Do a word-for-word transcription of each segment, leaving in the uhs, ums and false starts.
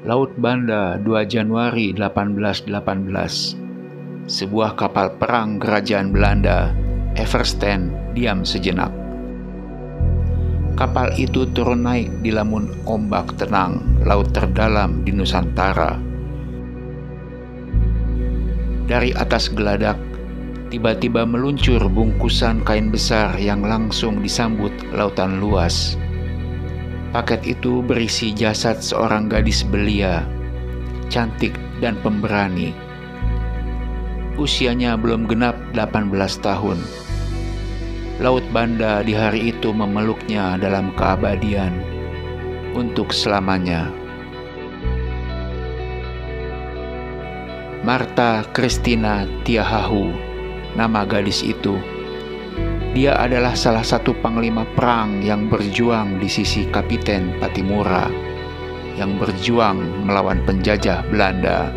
Laut Banda, dua Januari delapan belas delapan belas. Sebuah kapal perang kerajaan Belanda, Eversteen, diam sejenak. Kapal itu turun naik di lamun ombak tenang, laut terdalam di Nusantara. Dari atas geladak, tiba-tiba meluncur bungkusan kain besar yang langsung disambut lautan luas. Paket itu berisi jasad seorang gadis belia, cantik dan pemberani. Usianya belum genap delapan belas tahun. Laut Banda di hari itu memeluknya dalam keabadian untuk selamanya. Martha Christina Tiahahu, nama gadis itu. Dia adalah salah satu panglima perang yang berjuang di sisi Kapiten Patimura, yang berjuang melawan penjajah Belanda.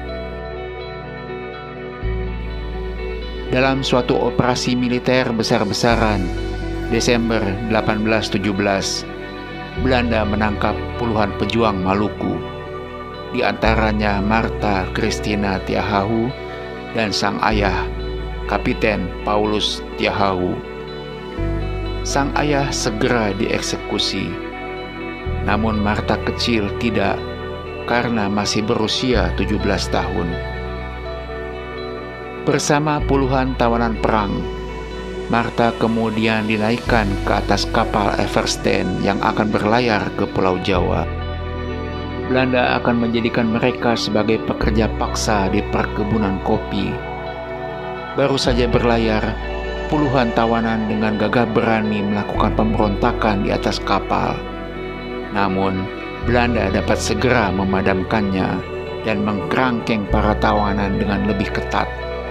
Dalam suatu operasi militer besar-besaran, Desember delapan belas tujuh belas, Belanda menangkap puluhan pejuang Maluku, di antaranya Martha Christina Tiahahu dan sang ayah, Kapiten Paulus Tiahahu. Sang ayah segera dieksekusi, namun Martha kecil tidak, karena masih berusia tujuh belas tahun. Bersama puluhan tawanan perang, Martha kemudian dinaikkan ke atas kapal Eversteen yang akan berlayar ke Pulau Jawa. Belanda akan menjadikan mereka sebagai pekerja paksa di perkebunan kopi. Baru saja berlayar, puluhan tawanan dengan gagah berani melakukan pemberontakan di atas kapal. Namun, Belanda dapat segera memadamkannya dan mengkerangkeng para tawanan dengan lebih ketat.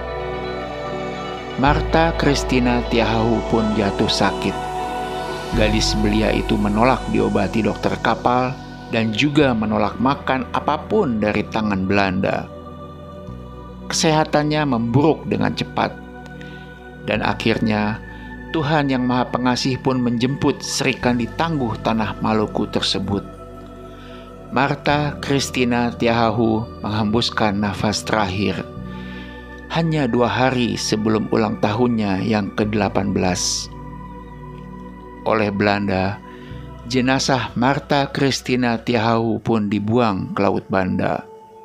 Martha Christina Tiahahu pun jatuh sakit. Gadis belia itu menolak diobati dokter kapal dan juga menolak makan apapun dari tangan Belanda. Kesehatannya memburuk dengan cepat, dan akhirnya Tuhan yang Maha Pengasih pun menjemput Sri Kandi tangguh tanah Maluku tersebut. Martha Christina Tiahahu menghembuskan nafas terakhir hanya dua hari sebelum ulang tahunnya yang ke delapan belas. Oleh Belanda, jenazah Martha Christina Tiahahu pun dibuang ke Laut Banda.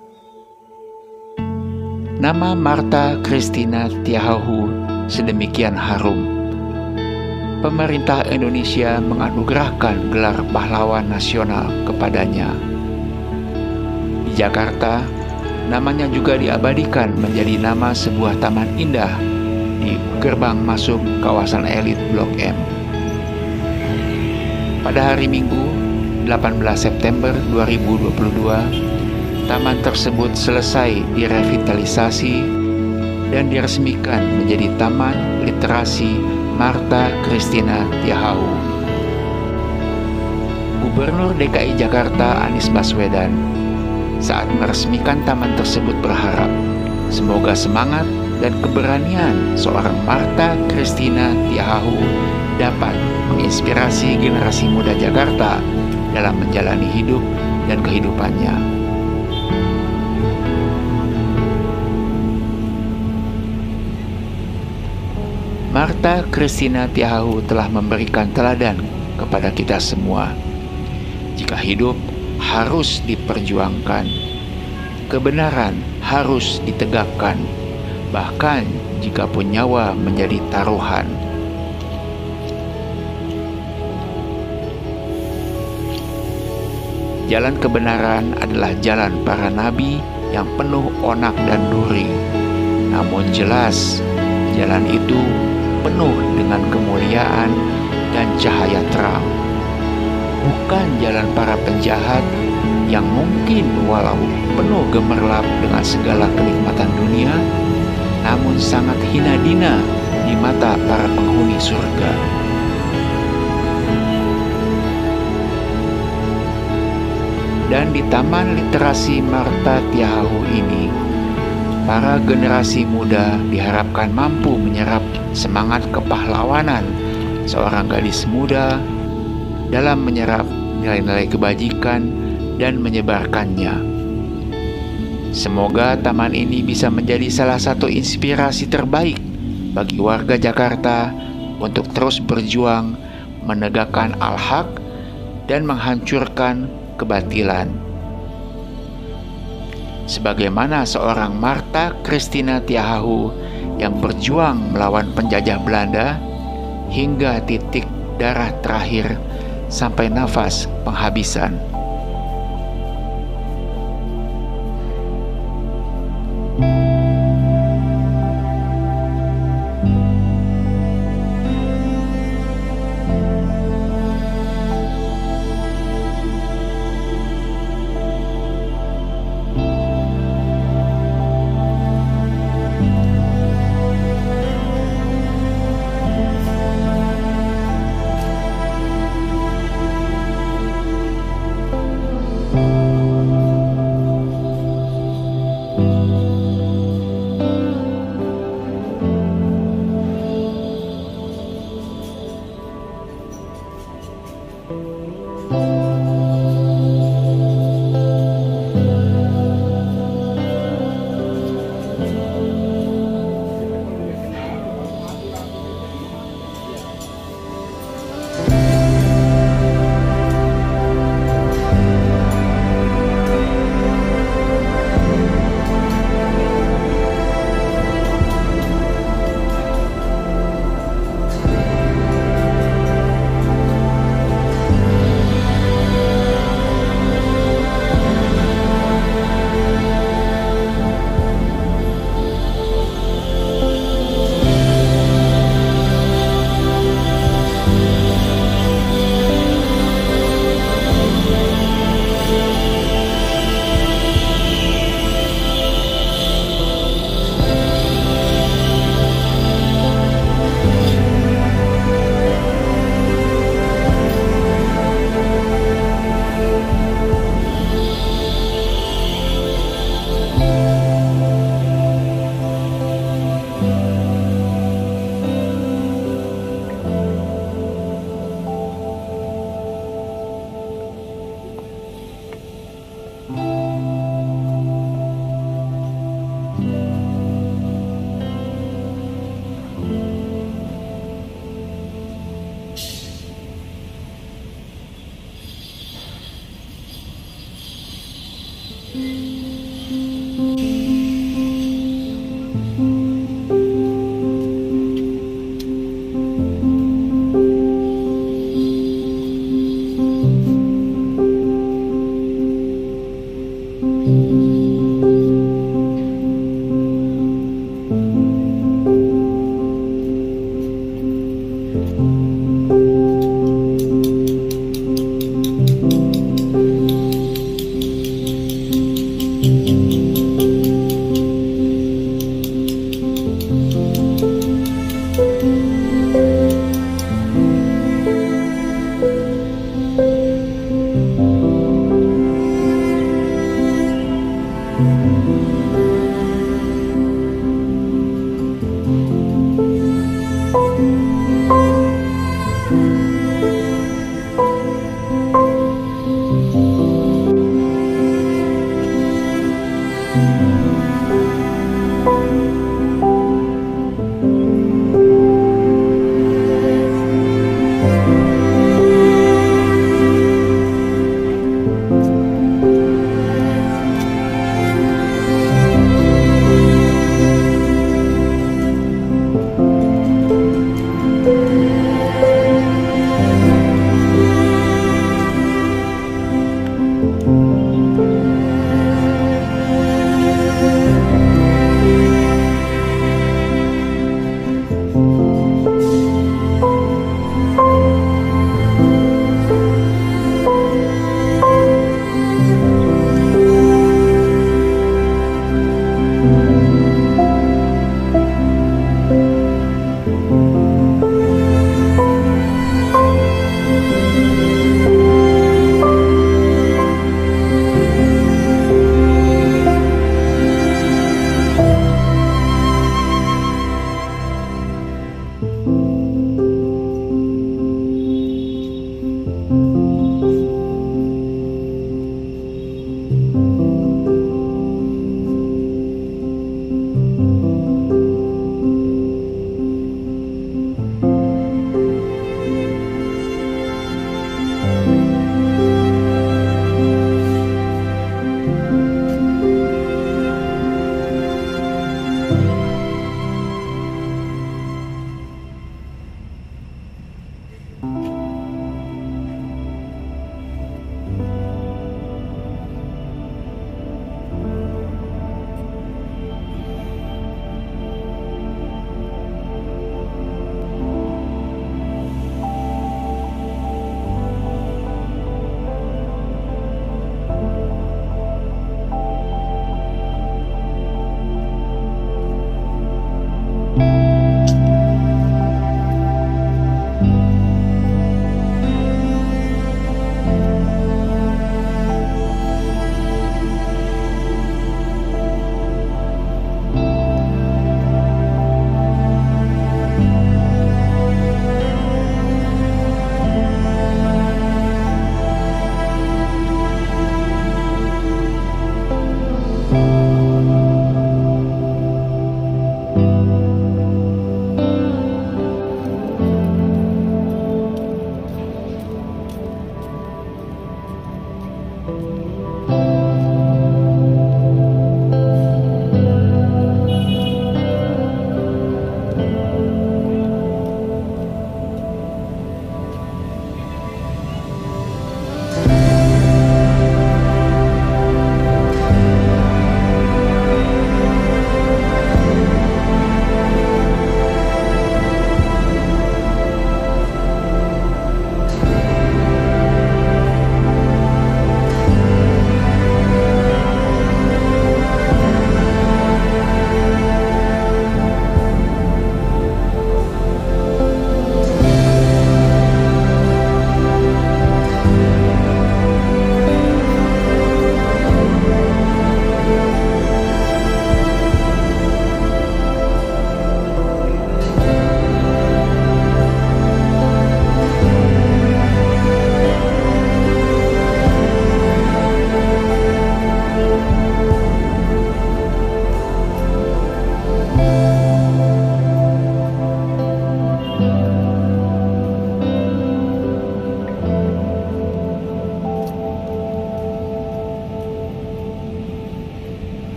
Nama Martha Christina Tiahahu sedemikian harum. Pemerintah Indonesia menganugerahkan gelar pahlawan nasional kepadanya. Di Jakarta, namanya juga diabadikan menjadi nama sebuah taman indah di gerbang masuk kawasan elit Blok M. Pada hari Minggu, delapan belas September dua ribu dua puluh dua, taman tersebut selesai direvitalisasi dan diresmikan menjadi Taman Literasi Martha Christina Tiahahu. Gubernur D K I Jakarta Anies Baswedan saat meresmikan taman tersebut berharap semoga semangat dan keberanian seorang Martha Christina Tiahahu dapat menginspirasi generasi muda Jakarta dalam menjalani hidup dan kehidupannya. Martha Christina Tiahahu telah memberikan teladan kepada kita semua. Jika hidup harus diperjuangkan, kebenaran harus ditegakkan, bahkan jika pun nyawa menjadi taruhan. Jalan kebenaran adalah jalan para nabi yang penuh onak dan duri. Namun jelas, jalan itu penuh dengan kemuliaan dan cahaya terang. Bukan jalan para penjahat yang mungkin walau penuh gemerlap dengan segala kenikmatan dunia, namun sangat hina dina di mata para penghuni surga. Dan di Taman Literasi Martha Tiahahu ini, para generasi muda diharapkan mampu menyerap semangat kepahlawanan seorang gadis muda dalam menyerap nilai-nilai kebajikan dan menyebarkannya. Semoga taman ini bisa menjadi salah satu inspirasi terbaik bagi warga Jakarta untuk terus berjuang menegakkan al-haq dan menghancurkan kebatilan. Sebagaimana seorang Martha Christina Tiahahu yang berjuang melawan penjajah Belanda hingga titik darah terakhir sampai nafas penghabisan.